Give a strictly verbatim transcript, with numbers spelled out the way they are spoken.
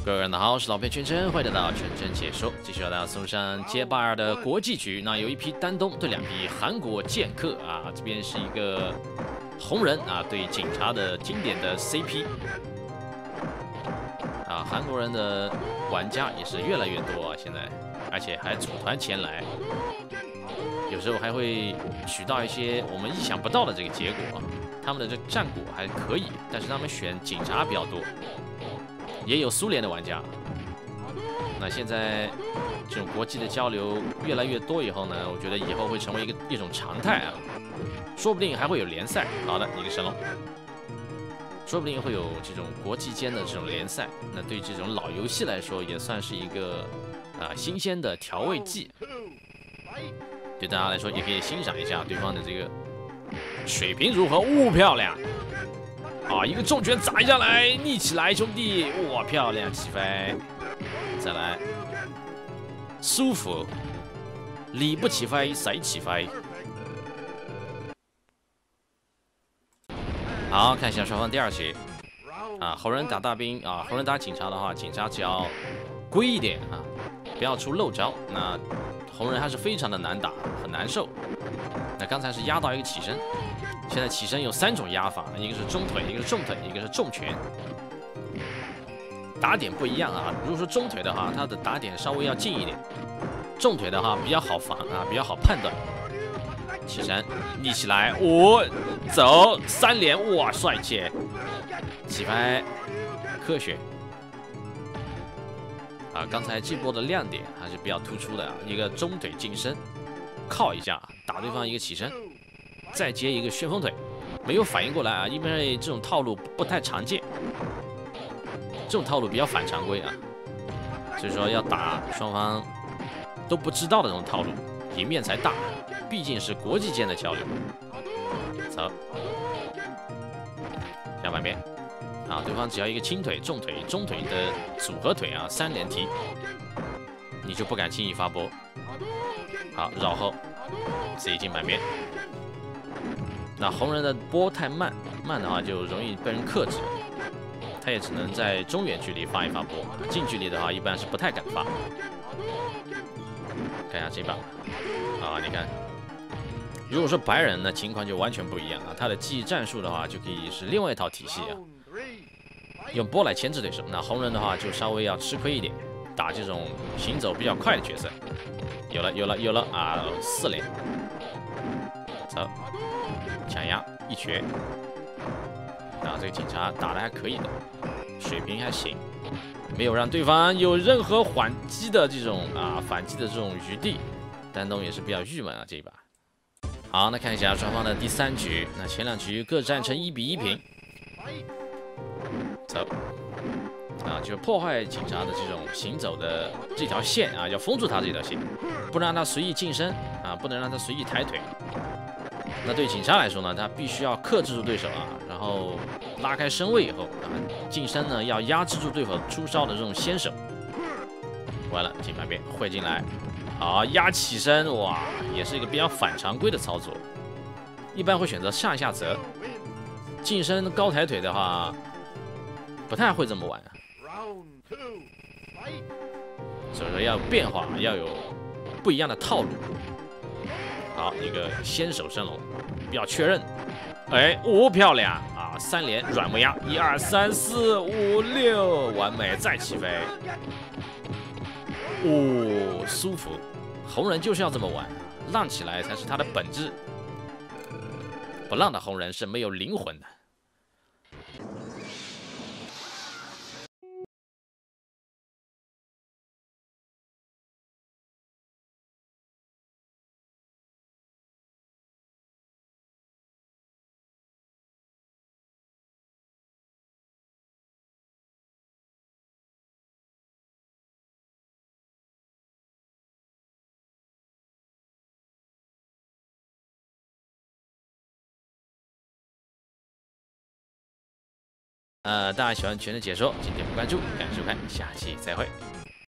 各位人好，我是老裴全真，欢迎来到全真解说。继续为大家送上街霸二的国际局，那有一批丹东对两批韩国剑客啊，这边是一个红人啊对警察的经典的 C P 啊，韩国人的玩家也是越来越多啊，现在而且还组团前来，有时候还会取到一些我们意想不到的这个结果啊。他们的这个战果还可以，但是他们选警察比较多。 也有苏联的玩家，那现在这种国际的交流越来越多以后呢，我觉得以后会成为一个一种常态啊，说不定还会有联赛。好的，一个神龙，说不定会有这种国际间的这种联赛。那对这种老游戏来说，也算是一个啊、呃、新鲜的调味剂，对大家来说也可以欣赏一下对方的这个水平如何。呜、哦，漂亮！ 啊，一个重拳砸下来，立起来，兄弟！哇，漂亮，起飞！再来，舒服。你不起飞，谁起飞？好，看一下双方第二局。啊，红人打大兵啊，红人打警察的话，警察只要规一点啊，不要出漏招。那红人还是非常的难打，很难受。那刚才是压到一个起身。 现在起身有三种压法，一个是中腿，一个是重腿，一个是重拳。打点不一样啊。如果说中腿的话，它的打点稍微要近一点；重腿的话比较好防啊，比较好判断。起身，立起来，五、哦，走，三连，哇，帅气！起拍，科学。啊，刚才这波的亮点还是比较突出的啊，一个中腿近身，靠一下打对方一个起身。 再接一个旋风腿，没有反应过来啊，因为这种套路不太常见，这种套路比较反常规啊，所以说要打双方都不知道的这种套路，赢面才大，毕竟是国际间的交流。走，下半边啊，对方只要一个轻腿、重腿、中腿的组合腿啊，三连踢，你就不敢轻易发波。好，绕后，自己进半边。 那红人的波太慢，慢的话就容易被人克制，他也只能在中远距离发一发波，近距离的话一般是不太敢发。看一下这把，啊，你看，如果说白人呢情况就完全不一样啊，他的技艺战术的话就可以是另外一套体系啊，用波来牵制对手。那红人的话就稍微要吃亏一点，打这种行走比较快的角色。有了，有了，有了啊，四连，走。 抢压一拳，啊，这个警察打得还可以的，水平还行，没有让对方有任何还击的这种啊反击的这种余地，丹东也是比较郁闷啊这一把。好，那看一下双方的第三局，那前两局各战成一比一平，走，啊，就破坏警察的这种行走的这条线啊，要封住他这条线，不能让他随意近身啊，不能让他随意抬腿。 那对警察来说呢，他必须要克制住对手啊，然后拉开身位以后啊，近身呢要压制住对手出招的这种先手。完了，进半边会进来，好压起身，哇，也是一个比较反常规的操作。一般会选择上下折，近身高抬腿的话，不太会这么玩啊。所以说要有变化，要有不一样的套路。 好，一个先手升龙，比较确认。哎，五、哦、漂亮啊！三连软木压，一二三四五六，完美，再起飞。哦，舒服。红人就是要这么玩，浪起来才是他的本质。不浪的红人是没有灵魂的。呃，大家喜欢全的解说，请点关注，感谢收看，下期再会。